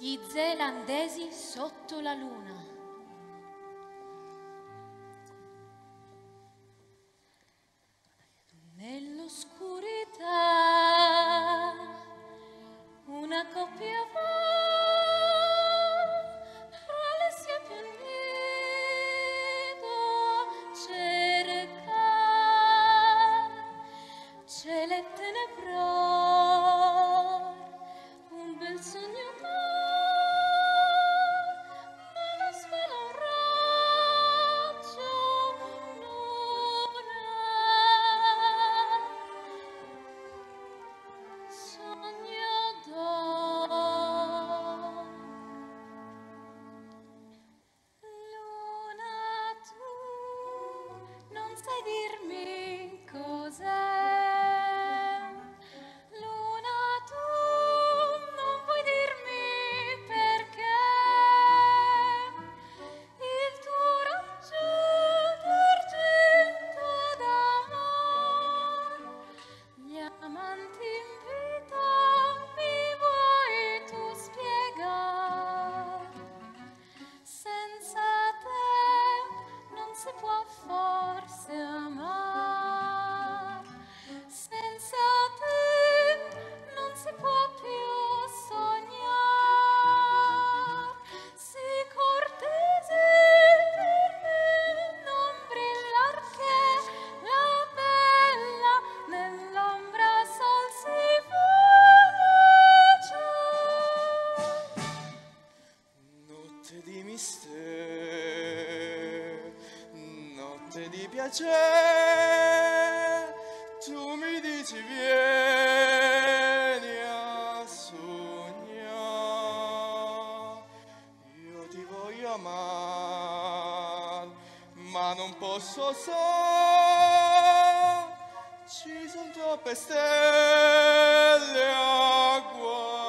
Gli zelandesi sotto la luna. Nell'oscurità una coppia va tra le siepi al nido a cercar cielo e tenebror, un bel sogno d'or, ma lo svela un raggio luna. Sogno d'or. Luna, tu non sai dirmi cos'è. Luna, tu non puoi dirmi perché. Il tuo raggio d'argento d'amor gli amanti in vita mi vuoi tu spiegar. Senza te non si può forse amar. Senza te non si può più sognar. Sii cortese per me, non brillar che la bella nell'ombra sol si vuole già. Notte di mistero, notte di piacere, tu mi dici vieni a sognare. Io ti voglio amare, ma non posso so, ci sono troppe stelle a guardare.